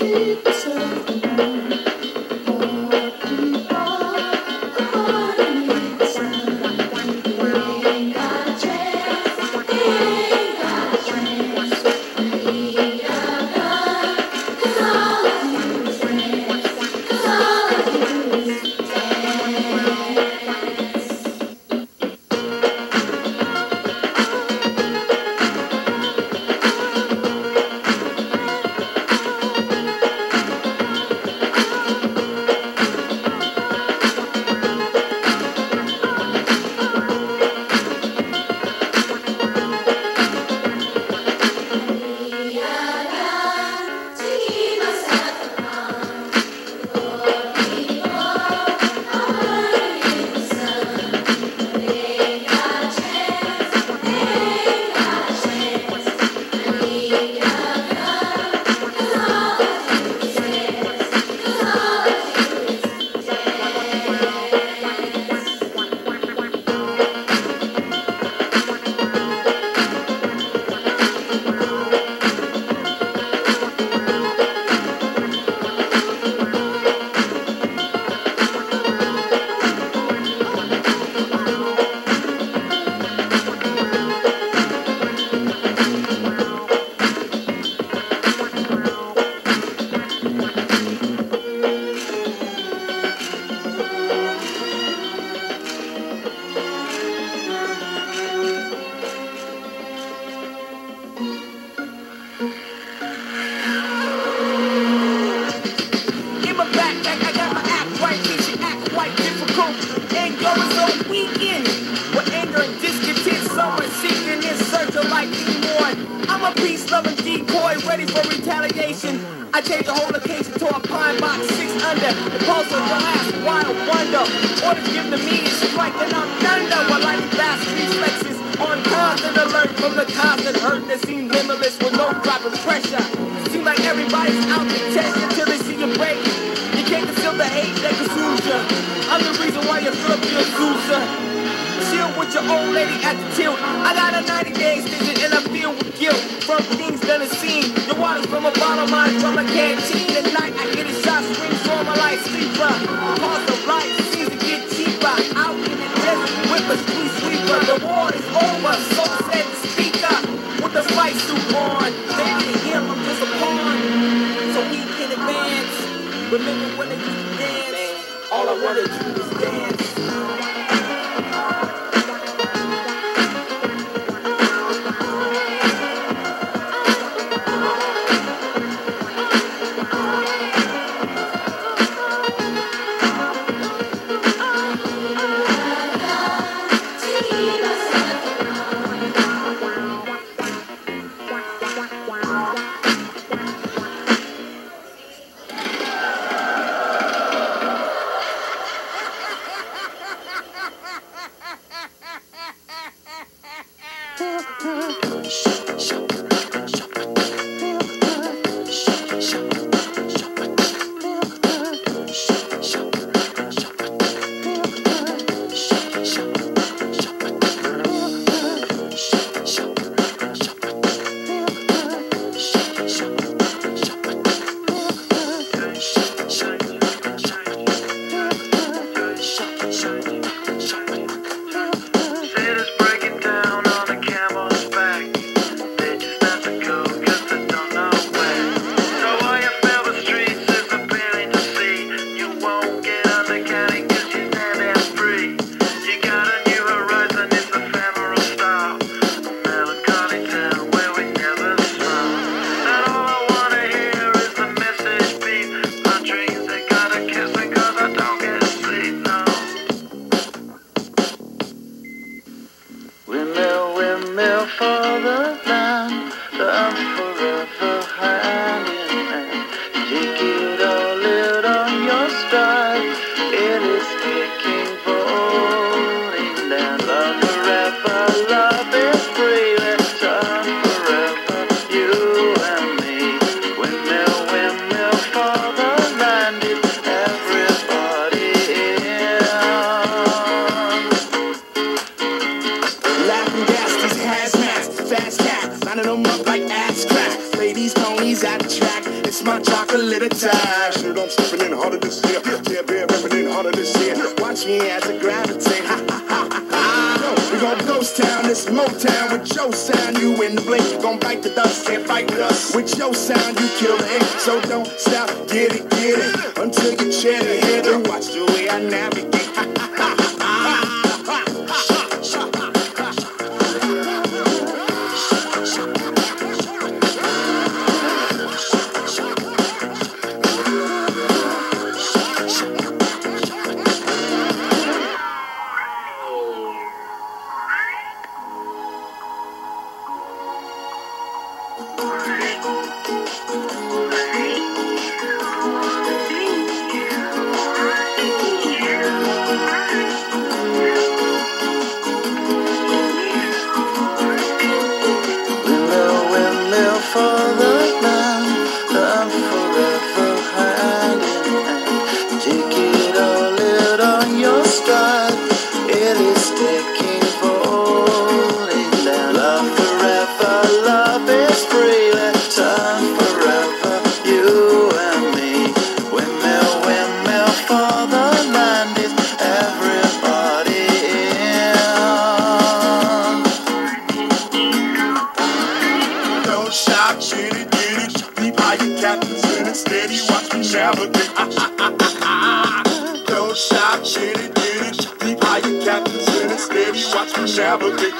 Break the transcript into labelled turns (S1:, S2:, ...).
S1: I changed the whole occasion to a pine box 6 under. The pulse of glass, wild wonder. Orders given to me is striking on thunder. While I fast reflexes on constant alert from the constant hurt that seems limitless with no drop of pressure. Seems like everybody's out to test until they see you break. You can't conceal the hate that consumes you. I'm the reason why you fill up your Sousa. Chill with your old lady at the tilt. I got a 90-day extension and I feel with guilt from things done and seen. The water's from a bottle, mine from a canteen. At night I get a shot, swings for my life sleeper. Cost of life seems to get cheaper. Out in the desert with a street sweeper. The war is over, so said the speaker. With the fight suit on, they didn't hear him just a pawn. So he can advance. Remember when they used to dance? All I wanted to do was dance. Laughing gas, these hazmats, fast cat, lining them up like ass crap.
S2: at a time. Shit, I'm stepping in harder this year. Yeah, bear repping in harder this year. Watch me as I gravitate. Ha ha ha ha. We gon' ghost town, this Motown with your sound. You in the blink, gon' bite the dust, can't fight with us. With your sound, you kill the ink. So don't stop, get it, until you chin ahead and watch the way I navigate. Ha ha ha ha. Don't stop, shit it, get it. Deep high, your captain's in it steady. Watch me navigate.